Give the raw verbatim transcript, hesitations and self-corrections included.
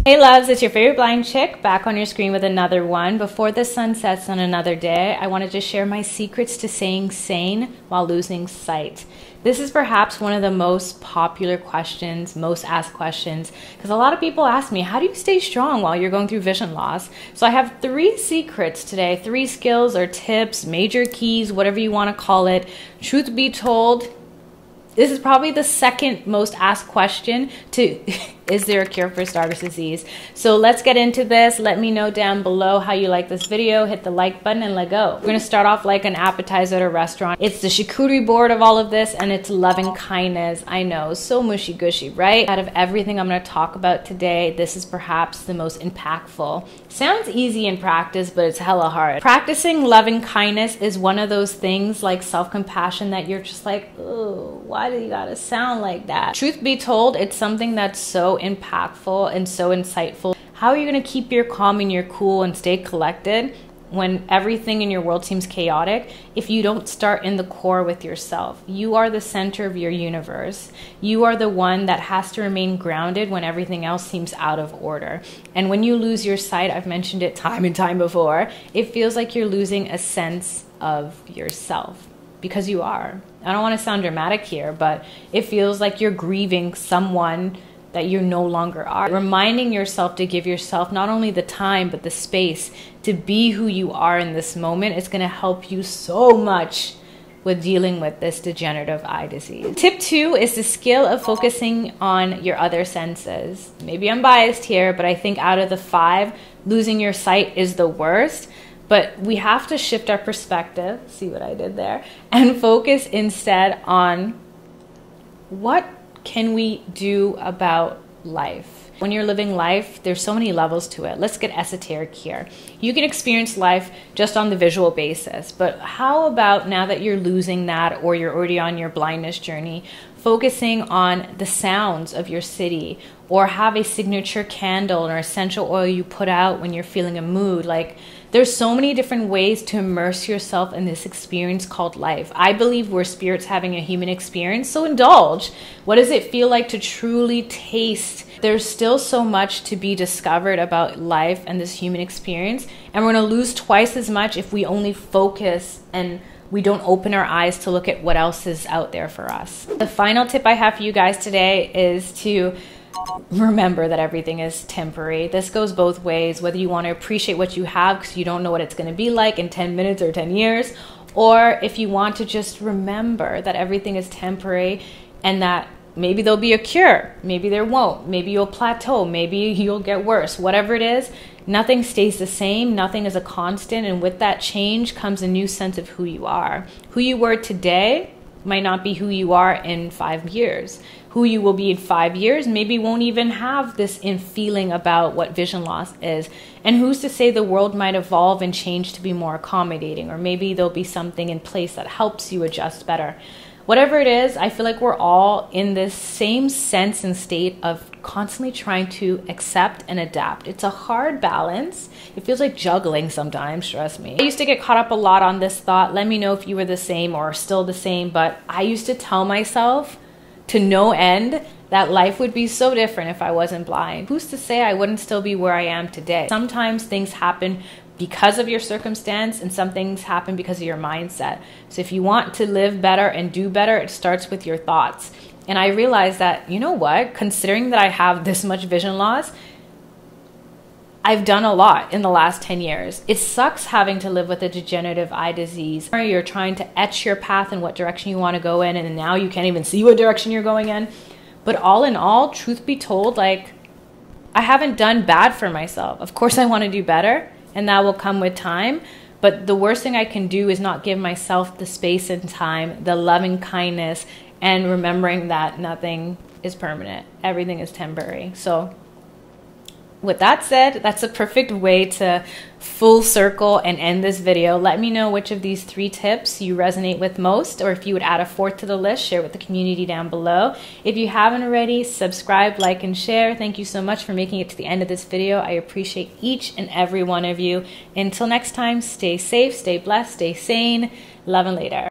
Hey loves, it's your favorite blind chick back on your screen with another one. Before the sun sets on another day, I wanted to share my secrets to staying sane while losing sight. This is perhaps one of the most popular questions, most asked questions, because a lot of people ask me, how do you stay strong while you're going through vision loss? So I have three secrets today, three skills or tips, major keys, whatever you want to call it. Truth be told, this is probably the second most asked question to, is there a cure for Stargardt disease? So let's get into this. Let me know down below how you like this video. Hit the like button and let go. We're gonna start off like an appetizer at a restaurant. It's the charcuterie board of all of this, and it's loving kindness. I know, so mushy gushy, right? Out of everything I'm gonna talk about today, this is perhaps the most impactful. Sounds easy in practice, but it's hella hard. Practicing loving kindness is one of those things like self-compassion that you're just like, oh, why do you gotta sound like that? Truth be told, it's something that's so impactful and so insightful. How are you gonna keep your calm and your cool and stay collected when everything in your world seems chaotic if you don't start in the core with yourself? You are the center of your universe. You are the one that has to remain grounded when everything else seems out of order. And when you lose your sight, I've mentioned it time and time before, it feels like you're losing a sense of yourself. Because you are. I don't want to sound dramatic here, but it feels like you're grieving someone that you no longer are. Reminding yourself to give yourself not only the time, but the space to be who you are in this moment is going to help you so much with dealing with this degenerative eye disease. Tip two is the skill of focusing on your other senses. Maybe I'm biased here, but I think out of the five, losing your sight is the worst. But we have to shift our perspective, see what I did there, and focus instead on what can we do about life. When you're living life, there's so many levels to it. Let's get esoteric here. You can experience life just on the visual basis, but how about now that you're losing that or you're already on your blindness journey, focusing on the sounds of your city, or have a signature candle or essential oil you put out when you're feeling a mood. Like, there's so many different ways to immerse yourself in this experience called life. I believe we're spirits having a human experience, so indulge. What does it feel like to truly taste? There's still so much to be discovered about life and this human experience, and we're gonna lose twice as much if we only focus and we don't open our eyes to look at what else is out there for us. The final tip I have for you guys today is to remember that everything is temporary. This goes both ways, whether you want to appreciate what you have because you don't know what it's going to be like in ten minutes or ten years, or if you want to just remember that everything is temporary and that maybe there'll be a cure, maybe there won't, maybe you'll plateau, maybe you'll get worse. Whatever it is, nothing stays the same, nothing is a constant, and with that change comes a new sense of who you are. Who you were today might not be who you are in five years. Who you will be in five years maybe won't even have this in feeling about what vision loss is. And who's to say the world might evolve and change to be more accommodating, or maybe there'll be something in place that helps you adjust better. Whatever it is, I feel like we're all in this same sense and state of constantly trying to accept and adapt. It's a hard balance. It feels like juggling sometimes, trust me. I used to get caught up a lot on this thought. Let me know if you were the same or still the same, but I used to tell myself to no end that life would be so different if I wasn't blind. Who's to say I wouldn't still be where I am today? Sometimes things happen because of your circumstance, and some things happen because of your mindset. So if you want to live better and do better, it starts with your thoughts. And I realized that, you know what, considering that I have this much vision loss, I've done a lot in the last ten years. It sucks having to live with a degenerative eye disease. You're trying to etch your path in what direction you want to go in, and now you can't even see what direction you're going in. But all in all, truth be told, like, I haven't done bad for myself. Of course I want to do better, and that will come with time. But the worst thing I can do is not give myself the space and time, the loving kindness, and remembering that nothing is permanent. Everything is temporary. So with that said, that's a perfect way to full circle and end this video. Let me know which of these three tips you resonate with most, or if you would add a fourth to the list, share with the community down below. If you haven't already, subscribe, like, and share. Thank you so much for making it to the end of this video. I appreciate each and every one of you. Until next time, stay safe, stay blessed, stay sane. Love and later.